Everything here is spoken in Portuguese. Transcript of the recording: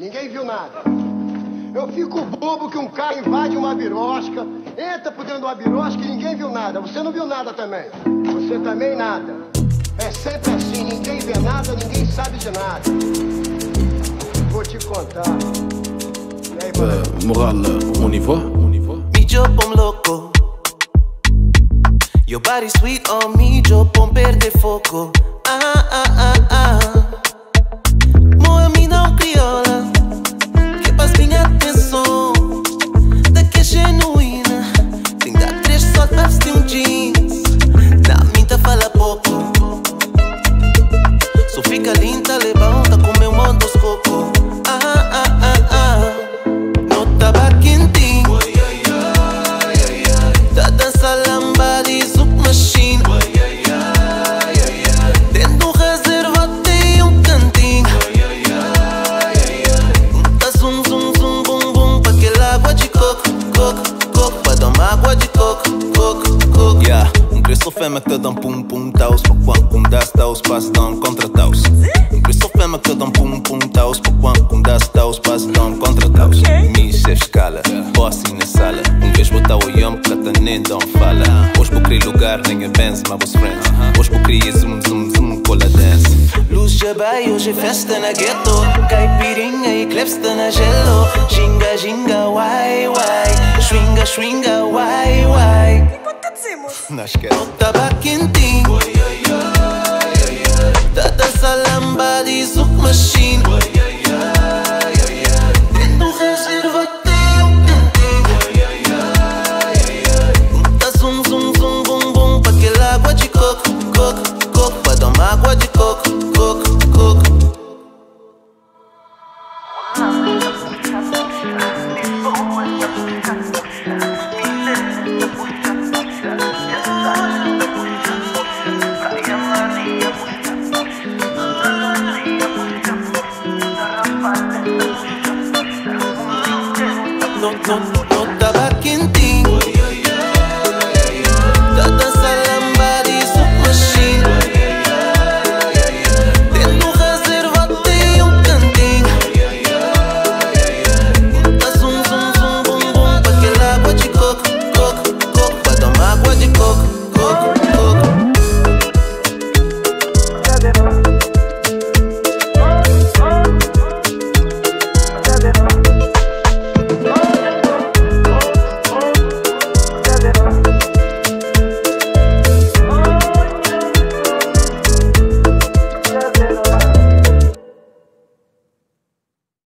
Ninguém viu nada. Eu fico bobo que um carro invade uma birosca, entra por dentro de uma birosca e ninguém viu nada. Você não viu nada também. Você também nada. É sempre assim, ninguém vê nada, ninguém sabe de nada. Vou te contar. E aí, moral, on y va? Mi yo pom loco. Your body sweet on me, yo pom perde foco. Moa mi não crioula, que faz minha atenção. Daqui é genuína, tem dar 3 só pra vestir um jeans. Na minta fala pouco. Só fica linda, levanta com meu mondoscopo. No tava quentinho, tá dança lambada e zup machine. Dentro do reserva tem um cantinho. Tá zum zum zum bum bum pra aquela água de coco, coco, coco. Pra dar uma água de coco, coco, coco. Yeah, preço fêmea que te dão pum pum taus. Pra quando dá taus, passo down contra taus. Preço fêmea que te dão pum pum taus. Pra quando dá taus, passo down contra taus. Mi chef escala, bossy na sala. Vez botar o yum, cata nem dão fala. Hoje vou criar lugar, ninguém benze, mas vos friends. Hoje vou criar zoom zoom zoom, cola dance. Luz de bairro, hoje é festa na ghetto. Caipirinha e clepsta na gelo. Ginga ginga, wai wai. Swinga swinga, wai wai. Nós queremos tava quentinho. Tá dança lambada e zup machine. Dentro do reserva tem um cantinho. Tá zum zum zum bum bum pra aquela água de coco, coco, coco. Pra dar uma água de coco, coco, coco. No